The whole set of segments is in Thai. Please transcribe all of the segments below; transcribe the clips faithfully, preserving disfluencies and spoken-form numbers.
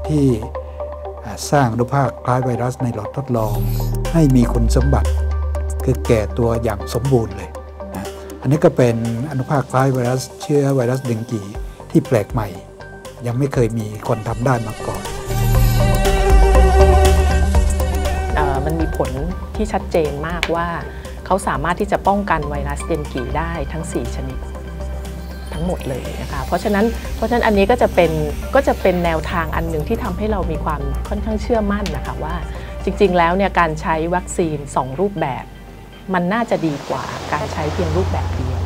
ที่สร้างอนุภาคคล้ายไวรัสในหลอดทดลองให้มีคุณสมบัติคือแก่ตัวอย่างสมบูรณ์เลยนะอันนี้ก็เป็นอนุภาคคล้ายไวรัสเชื้อไวรัสเดงกีที่แปลกใหม่ยังไม่เคยมีคนทำได้มาก่อนมันมีผลที่ชัดเจนมากว่าเขาสามารถที่จะป้องกันไวรัสเดงกีได้ทั้งสี่ชนิดทั้งหมดเลยนะคะเพราะฉะนั้นเพราะฉะนั้นอันนี้ก็จะเป็นก็จะเป็นแนวทางอันหนึ่งที่ทำให้เรามีความค่อนข้างเชื่อมั่นนะคะว่าจริงๆแล้วเนี่ยการใช้วัคซีนสองรูปแบบมันน่าจะดีกว่าการใช้เพียงรูปแบบเดียว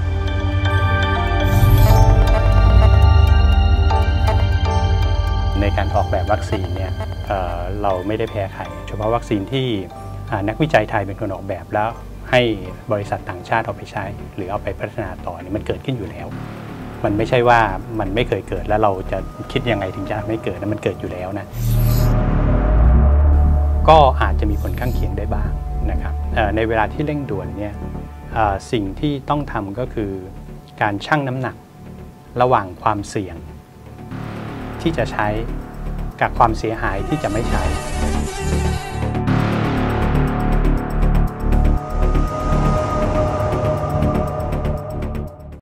ในการออกแบบวัคซีนเนี่ย เ, เราไม่ได้แพ้ใครเฉพาะวัคซีนที่นักวิจัยไทยเป็นคนออกแบบแล้วให้บริษัทต่างชาติเอาไปใช้หรือเอาไปพัฒนาต่อเนี่ยมันเกิดขึ้นอยู่แล้วมันไม่ใช่ว่ามันไม่เคยเกิดแล้วเราจะคิดยังไงถึงจะไม่เกิดนะมันเกิดอยู่แล้วนะก็อาจจะมีผลข้างเคียงได้บ้างนะครับในเวลาที่เร่งด่วนเนี่ยสิ่งที่ต้องทำก็คือการชั่งน้ำหนักระหว่างความเสี่ยงที่จะใช้กับความเสียหายที่จะไม่ใช้